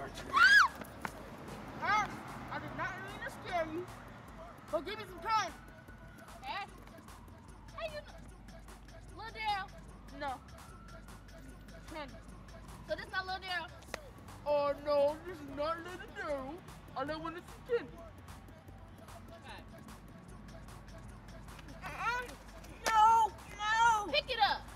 I did not mean to scare you. But give me some time. Ash? How you know? Lil Daryl? No. Candy. So this not Lil Daryl? Oh no, this is not Little Daryl. I live with this Candy. Okay. No. Pick it up.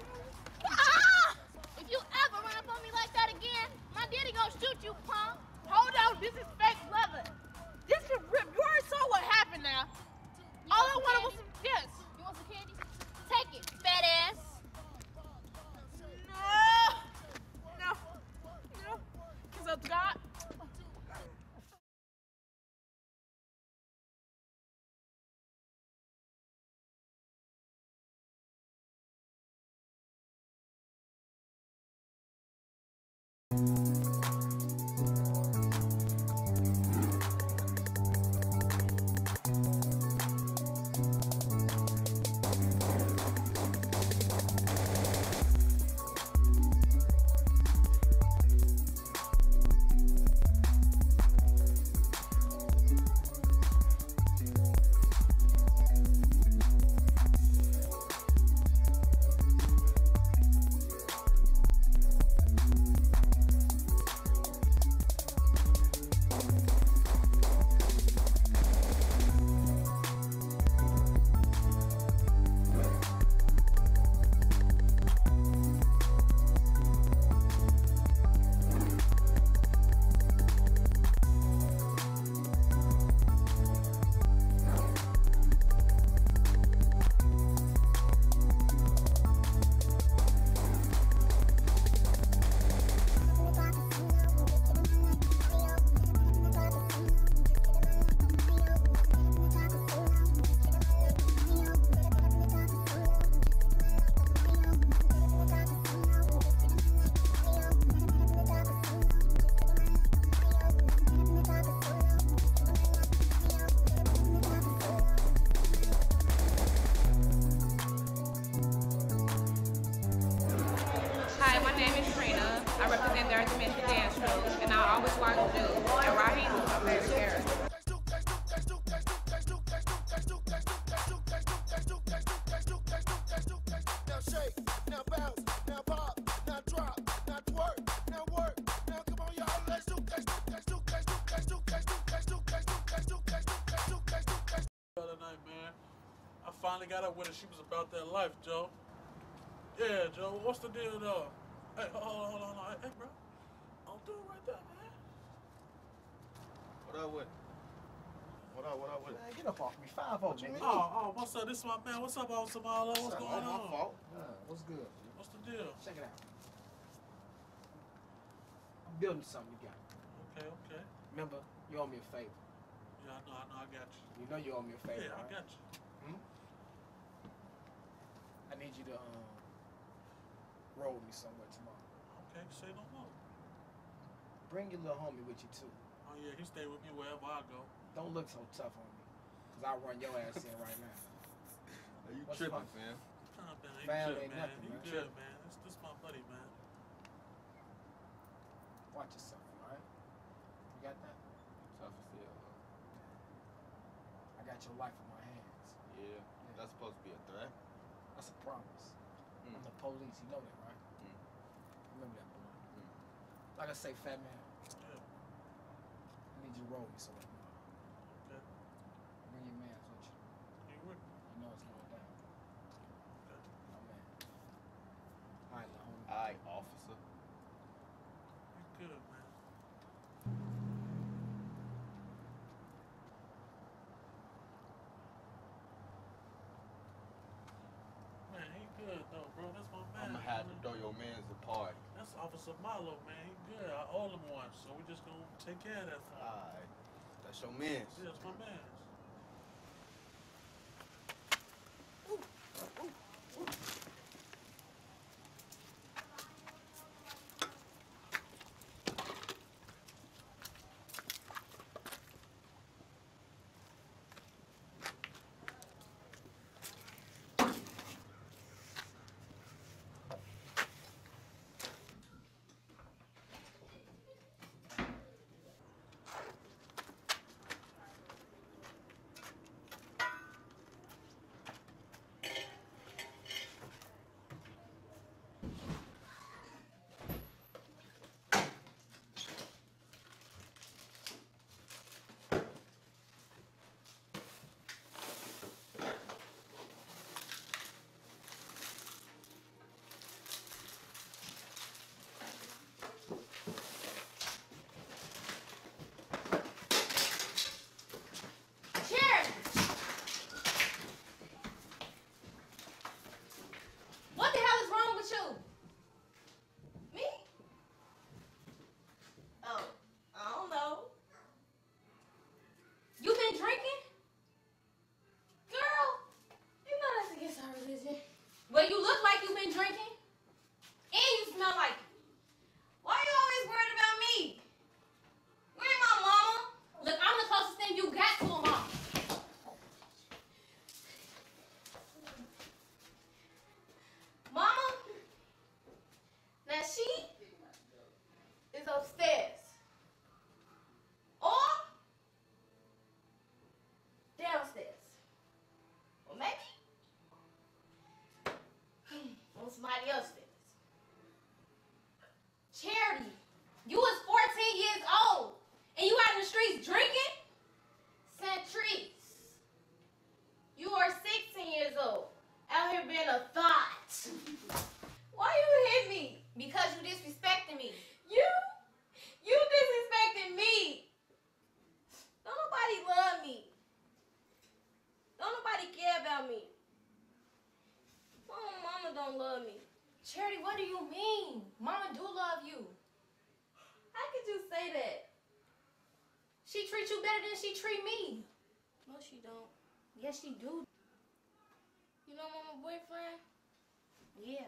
If you ever run up on me like that again, my daddy gonna shoot you, punk. Hold on, this is fake leather. This is ripped. You already saw what happened now. All I wanted was some, yes. You want some candy? Take it, fat ass. No. Because of God. I finally got up with her. She was about that life, Joe. Yeah, Joe. What's the deal, though? Hey, hold on. Hey, bro. Don't do it right there, man. What up with? What up with? Man, get up off me. 5-0, nigga. Oh, what's up? This is my man. What's up, Al Samalo? What's going on? My fault. What's good? What's the deal? Check it out. I'm building something together. Okay. Remember, you owe me a favor. Yeah, I know, I got you. You know you owe me a favor, Yeah, right? I got you. I need you to roll with me somewhere tomorrow. Okay, say no more. Bring your little homie with you too. Oh yeah, he stay with me wherever I go. Don't look so tough on me, cause I'll run your ass in right now. Are you What's tripping, fun? fam? Nah, man, he Fam good, ain't man. nothing, He man. good, man. This my buddy, man. Watch yourself, alright? You got that? Tough as hell, I got your life in my hands. Yeah, that's supposed to be a threat. That's a promise. I'm the police, you know that, right? Remember that, boy. Like I say, fat man, Yeah. I need you to roll me somewhere tomorrow. Okay. Bring your mans with you. You with me? You know it's going down. Okay. My man. All right, little homie. Alright, officer. You good, man. Man, he good though, bro. That's my man. I'ma have to throw your mans a party. That's Officer Milo, man. He good. I owe him one, so we just gonna take care of that for him. Alright. That's your mans. Yeah, that's my man. about me. Mama don't love me. Charity, what do you mean? Mama do love you. How could you say that? She treats you better than she treat me. No, she don't. Yes, she do. You know Mama's boyfriend? Yeah.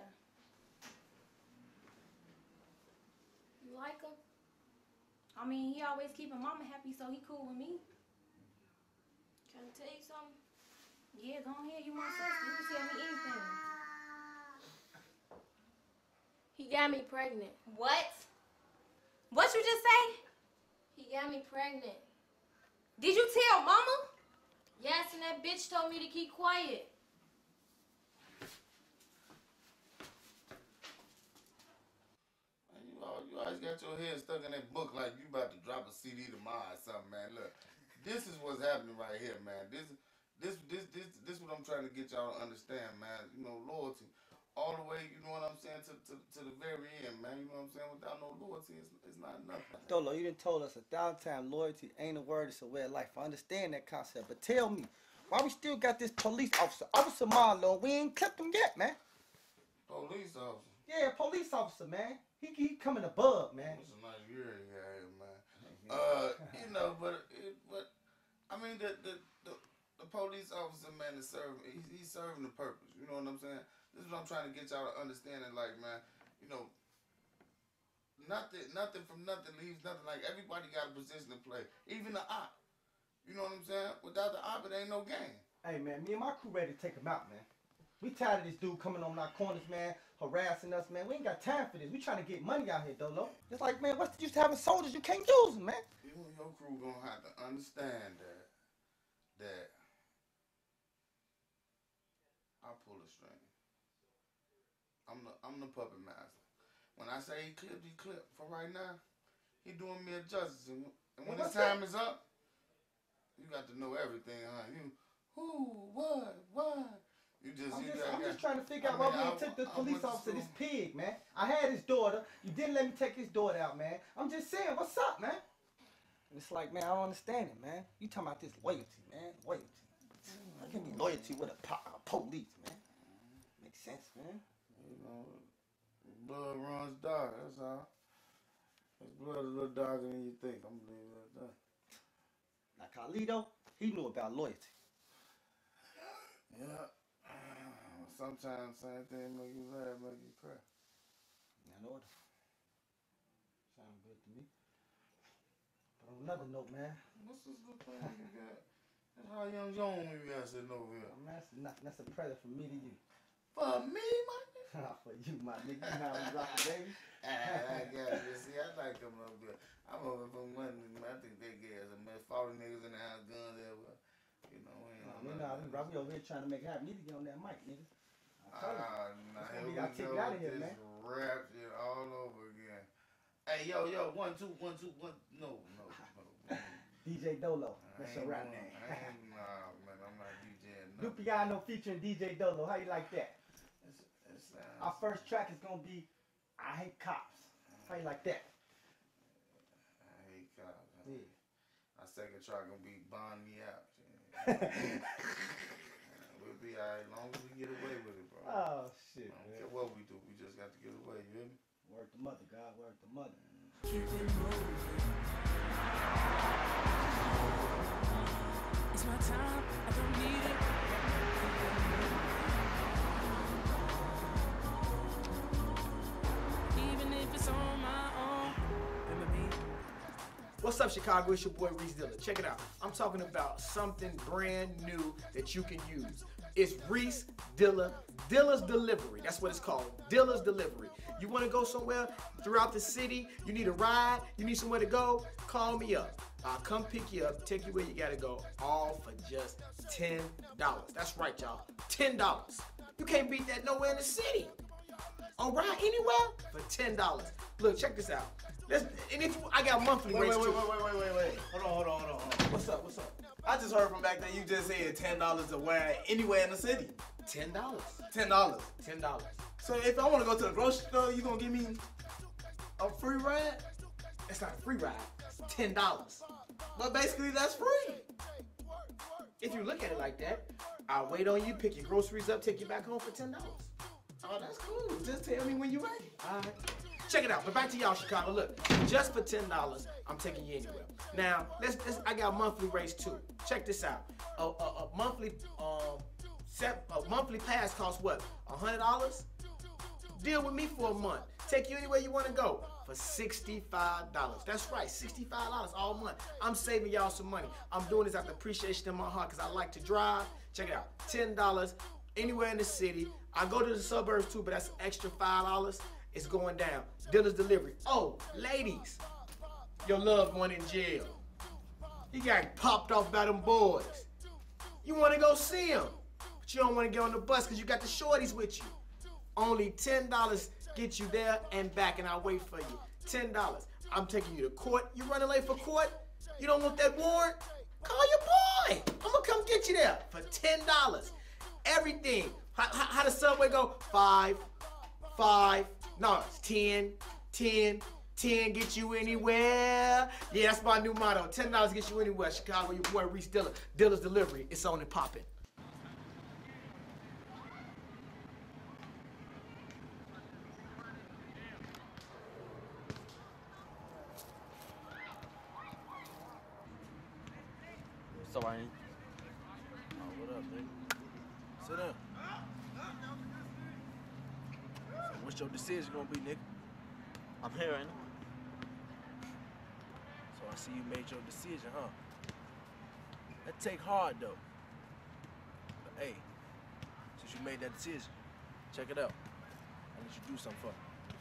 You like him? I mean, he always keeping Mama happy, so he cool with me. Can I tell you something? Yeah, go ahead. You my sister. You can tell me anything. He got me pregnant. What? What you just say? He got me pregnant. Did you tell Mama? Yes, and that bitch told me to keep quiet. You always got your head stuck in that book like you about to drop a CD tomorrow or something, man. Look, this is what's happening right here, man. This what I'm trying to get y'all to understand, man. You know, loyalty. All the way, you know what I'm saying, to the very end, man. You know what I'm saying? Without no loyalty, it's not nothing. Dolo, you done told us 1,000 times loyalty ain't a word, it's a way of life. I understand that concept, but tell me, why we still got this police officer, Officer Marlowe, we ain't clipped him yet, man? Police officer? Yeah, police officer, man. He coming above, man. It's a nice year he got here, man. You know, but I mean, the police officer, man, is serving, he's serving the purpose, you know what I'm saying? This is what I'm trying to get y'all to understand. And like, man, you know, nothing from nothing leaves nothing. Like, everybody got a position to play. Even the op. You know what I'm saying? Without the op, it ain't no game. Hey, man, me and my crew ready to take him out, man. We tired of this dude coming on our corners, man, harassing us, man. We ain't got time for this. We trying to get money out here, Dolo. It's like, man, what's the use of having soldiers? You can't use them, man. You and your crew gonna have to understand that I pull the string. I'm the puppet master. When I say he clipped. For right now, he doing me a justice. And when his time is up, you got to know everything, huh? You, who, what? I'm just trying to figure out why we ain't took the police officer, this pig, man. I had his daughter. You didn't let me take his daughter out, man. I'm just saying, what's up, man? And it's like, man, I don't understand it, man. You talking about this loyalty, man. Loyalty. How can be loyalty with a police, man? Makes sense, man. You know, blood runs dark, that's all. His blood is a little darker than you think. I'm gonna leave it at that. Like Carlito, he knew about loyalty. Yeah. Sometimes same thing make you laugh, make you cry. In order. Sound good to me. But on another note, man. What's this little thing you got? That's how young you got sitting over here. That's a present from me to you. For me, my nigga? For you, my nigga. You know how we rock, baby. I got you. See, I like coming over here. I'm over from London. I think they gave us 40 niggas in the house, guns everywhere. You know, we over here trying to make it happen. You need to get on that mic, nigga. Nah, here we go. Take it out of here, man. Rap shit all over again. Hey, yo, 1, 2, 1, 2, 1. No. DJ Dolo. That's your rap name. Nah, man, I'm not DJing. Lupiano featuring DJ Dolo. How you like that? Our first track is gonna be I Hate Cops. How you like that? I Hate Cops. Yeah. Our second track gonna be Bond Me Out. We'll be alright as long as we get away with it, bro. Oh shit, I don't man. care what we do, we just got to get away, you hear me? Word to mother, God, word to mother. Keep it moving. It's my time, I don't need it. Even if it's on my own. Remember me? What's up, Chicago? It's your boy Reese Dilla. Check it out. I'm talking about something brand new that you can use. It's Reese Dilla, Dilla's Delivery. That's what it's called, Dilla's Delivery. You want to go somewhere throughout the city, you need a ride, you need somewhere to go, call me up. I'll come pick you up, take you where you got to go, all for just $10. That's right, y'all, $10. You can't beat that nowhere in the city. A ride anywhere for $10. Look, check this out. And if I got monthly rates too. Wait. Hold on. What's up? I just heard from back there you just said $10 to wear anywhere in the city. $10. $10. $10. So if I want to go to the grocery store, you gonna give me a free ride? It's not a free ride. It's $10. But basically that's free. If you look at it like that, I'll wait on you, pick your groceries up, take you back home for $10. Oh, that's cool. Just tell me when you're ready. All right. Check it out. But back to y'all, Chicago. Look, just for $10, I'm taking you anywhere. Now, I got monthly rates too. Check this out. A monthly pass costs what? $100? Deal with me for a month. Take you anywhere you want to go for $65. That's right, $65 all month. I'm saving y'all some money. I'm doing this out of appreciation in my heart because I like to drive. Check it out. $10 anywhere in the city. I go to the suburbs too, but that's an extra $5. It's going down. Dealer's delivery. Oh, ladies, your loved one in jail. He got popped off by them boys. You want to go see him, but you don't want to get on the bus because you got the shorties with you. Only $10 get you there and back, and I'll wait for you. $10. I'm taking you to court. You running late for court? You don't want that warrant? Call your boy. I'm going to come get you there for $10. Everything. How the subway go? 5. No, it's 10. 10 get you anywhere. Yeah, that's my new motto. $10 get you anywhere. Chicago, your boy Reese Dilla. Dilla's Delivery. It's on and popping. What's up, Ryan? Oh, what up, nigga? Sit down. So what's your decision gonna be, nigga? I'm hearing. So I see you made your decision, huh? That take hard, though. But hey, since you made that decision, check it out. I need you to do something for me.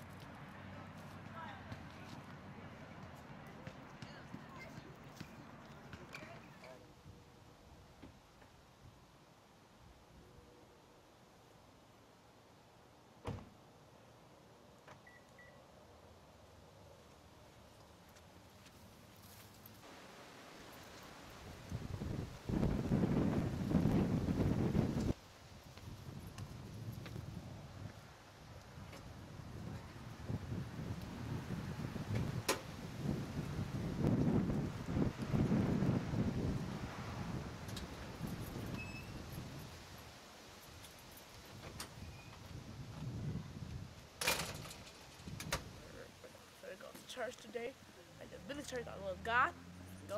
Church today, at the village church. I love God. Go.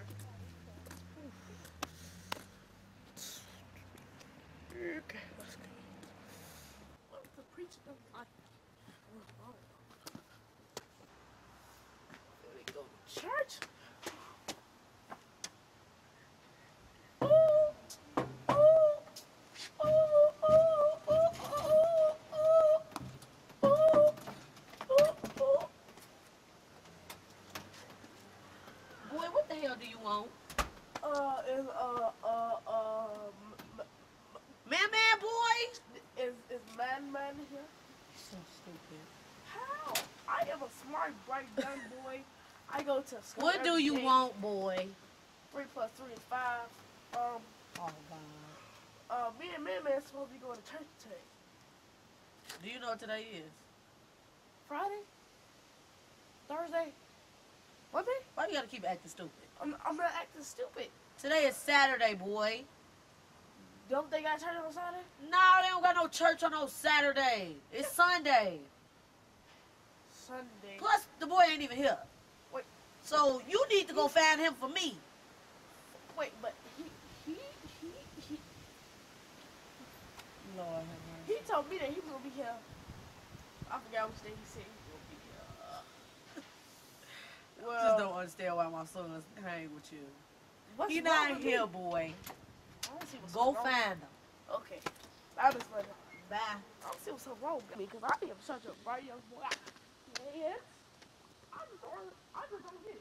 Okay, let's go. What's the preacher doing? There we go. Church. Do you want? Man, boy, is man here? So stupid. How? I am a smart, bright, young boy. I go to school. What do you want, boy? 3 + 3 is 5. Oh God. Me and man supposed to be going to church today. Do you know what today is? Friday? Thursday? Monday? Why you gotta keep acting stupid? I'm not acting stupid. Today is Saturday, boy. Don't they got church on Saturday? No, they don't got no church on no Saturday. It's Sunday. Sunday. Plus, the boy ain't even here. Wait. So you need to go find him for me. Wait, but he Lord have mercy. he told me that he was gonna be here. I forgot which day he said he was gonna be here. I just don't understand why my sons hang with you. He not here, boy. Go find him. Okay. I just let him. Bye. I don't see what's so wrong with me because I am such a bright young boy. Yes. I just don't get it.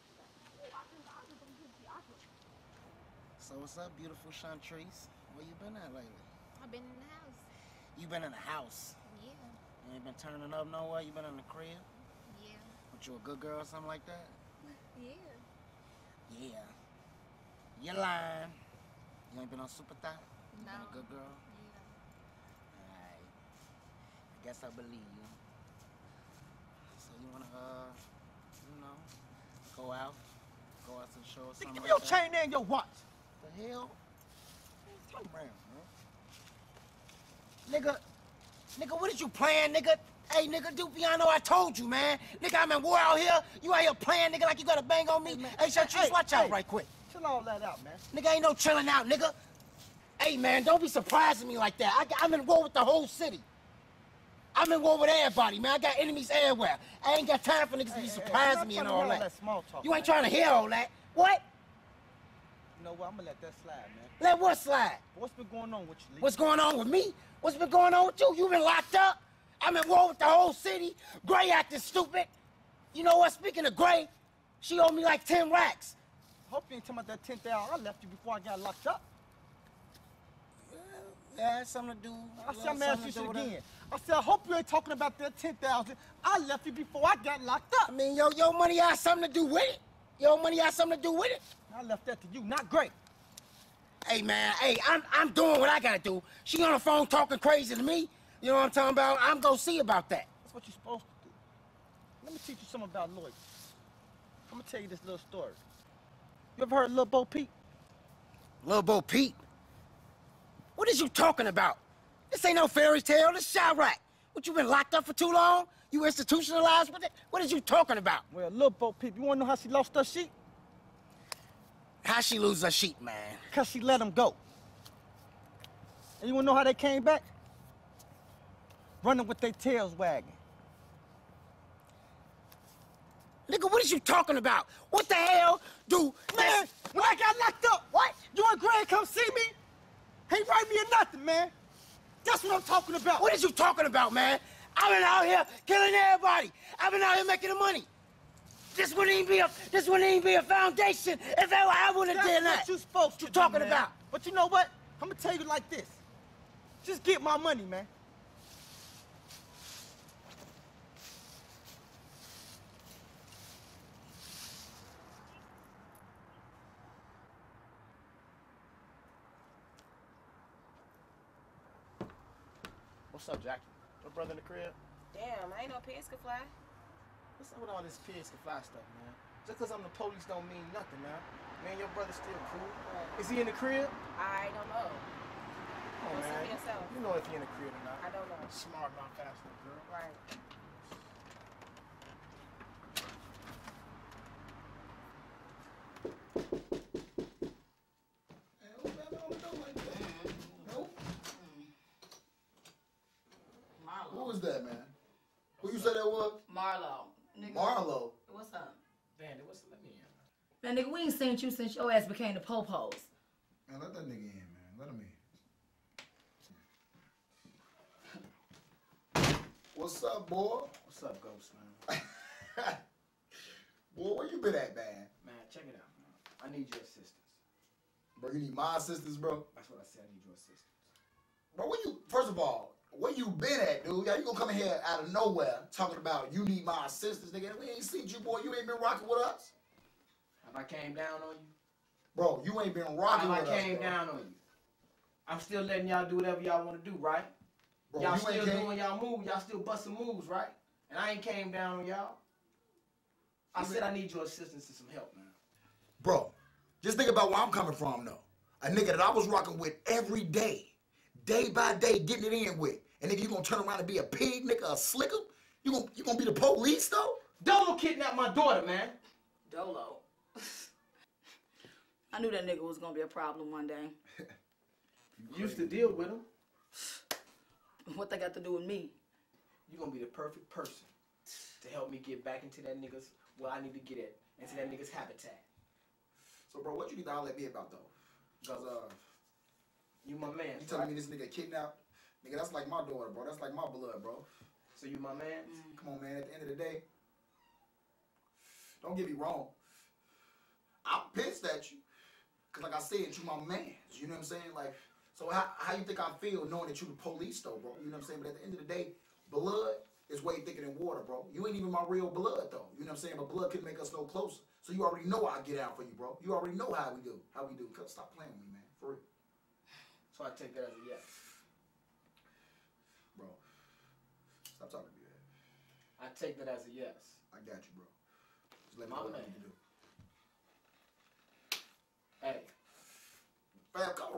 So what's up, beautiful Chantrice? Where you been at lately? I've been in the house. You been in the house? Yeah. You ain't been turning up nowhere? You been in the crib? Yeah. But you a good girl or something like that? Yeah. Yeah. You lying. You ain't been on Super Thigh? You No. been a good girl? Yeah. Alright. I guess I believe you. So you wanna, go out to the show or something Give like me your that? chain there and your watch. The hell? Come around, man. Nigga, what is you playing, nigga? Hey, nigga, Dupiano, I told you, man. Nigga, I'm in war out here. You out here playing, nigga, like you got a bang on me. Hey, Chartreuse, watch out right quick. Chill all that out, man. Nigga, ain't no chilling out, nigga. Hey, man, don't be surprising me like that. I'm in war with the whole city. I'm in war with everybody, man. I got enemies everywhere. I ain't got time for niggas to be surprising me and all that. Small talk, You ain't trying to hear all that. What? You know what? I'm gonna let that slide, man. Let what slide? What's been going on with you, Lee? What's going on with me? What's been going on with you? You been locked up? I'm in war with the whole city. Gray acting stupid. You know what? Speaking of Gray, she owed me like 10 racks. Hope you ain't talking about that 10,000 I left you before I got locked up. Yeah, something to do. I said, I'm asking you shit again. I said, I hope you ain't talking about that 10,000 I left you before I got locked up. I mean, your money has something to do with it. Your money has something to do with it. I left that to you, not Gray. Hey, man, hey, I'm doing what I gotta do. She on the phone talking crazy to me. You know what I'm talking about? I'm gonna see about that. That's what you're supposed to do. Let me teach you something about lawyers. I'm gonna tell you this little story. You ever heard of Lil Bo Peep? Lil Bo Peep? What is you talking about? This ain't no fairy tale, this is Chirac. What, you been locked up for too long? You institutionalized with it? What is you talking about? Well, Lil Bo Peep, you wanna know how she lost her sheep? How she lose her sheep, man? Cause she let them go. And you wanna know how they came back? Running with their tails wagging. Nigga, what is you talking about? What the hell do... Man, when I got locked up, what? You and Greg come see me? Ain't write me or nothing, man. That's what I'm talking about. What is you talking about, man? I've been out here killing everybody. I've been out here making the money. This wouldn't even be a foundation if ever I would have did that. That's what you supposed to What you talking man. about? But you know what? I'm gonna tell you like this. Just get my money, man. What's up, Jackie? Your brother in the crib? Damn, I ain't no pigs can fly. What's up with all this pigs can fly stuff, man? Just because I'm the police don't mean nothing, man. Man, your brother's still cool. Is he in the crib? I don't know. Oh, Go see man. for yourself. You know if he in the crib or not. I don't know. Smart, not fast, little girl. Right. Who was that, man? Who you said that was? Marlo. Nigga. Marlo? What's up? Bandit, let me in. Man, nigga, we ain't seen you since your ass became the po-pos. Man, let that nigga in, man. Let him in. What's up, boy? What's up, Ghost, man? Boy, where you been at, man? Man, check it out, man. I need your assistance. Bro, you need my assistance, bro? That's what I said. I need your assistance. Bro, first of all, where you been at, dude? Yeah, you gonna come in here out of nowhere talking about you need my assistance, nigga. We ain't seen you, boy. You ain't been rocking with us. Have I came down on you? Bro, you ain't been rocking with us, I came bro. down on you. I'm still letting y'all do whatever y'all want to do, right? Bro, y'all you still ain't doing y'all moves. Y'all still busting moves, right? And I ain't came down on y'all. I said I need your assistance and some help, man. Bro, just think about where I'm coming from, though. A nigga that I was rocking with every day by day, getting it in with. And nigga, you gonna turn around and be a pig, nigga, a slicker? You gonna be the police, though? Dolo kidnapped my daughter, man. Dolo. I knew that nigga was gonna be a problem one day. You used to deal with him. What they got to do with me? You're gonna be the perfect person to help me get back into that nigga's, where I need to get at, into that nigga's habitat. So, bro, what you need to holler at me about, though? Because, you my man. You telling me this nigga kidnapped? Nigga, that's like my daughter, bro. That's like my blood, bro. So you my man? Come on, man. At the end of the day, don't get me wrong. I'm pissed at you. Because like I said, you my man. You know what I'm saying? Like, so how you think I feel knowing that you the police, though, bro? You know what I'm saying? But at the end of the day, blood is way thicker than water, bro. You ain't even my real blood, though. You know what I'm saying? But blood can make us no closer. So you already know I get out for you, bro. You already know how we do. Stop playing with me, man. For real. So I take that as a yes. Bro, stop talking to me, man. I take that as a yes. I got you, bro. Just let me My know what man. you can do. Hey. Fam, come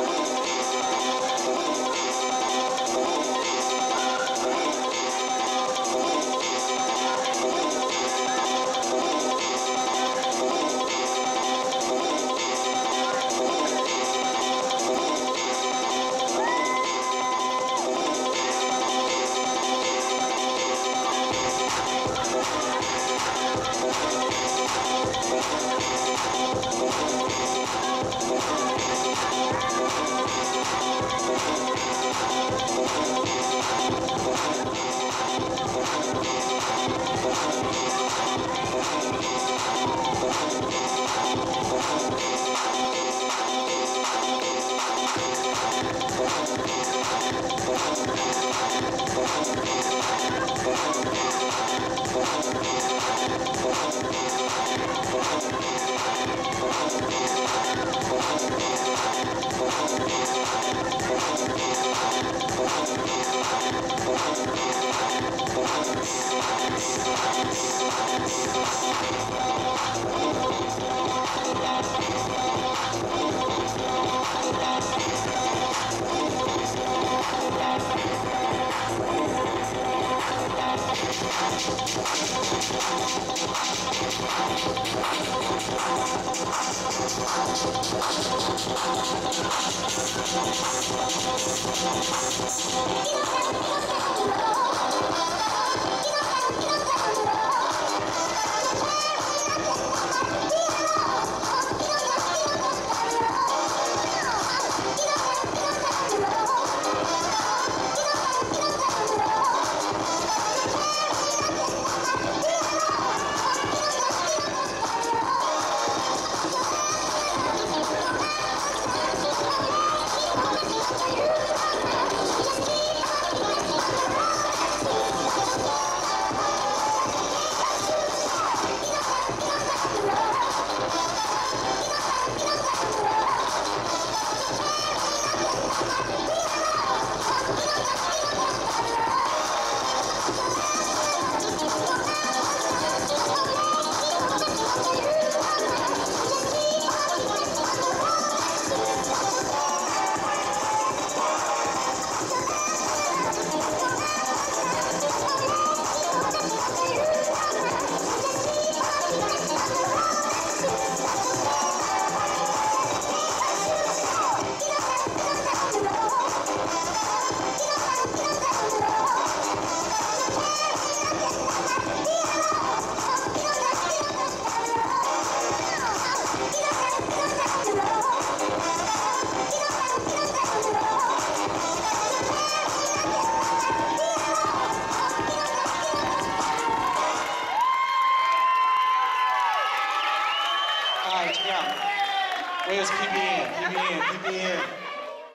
Thank you.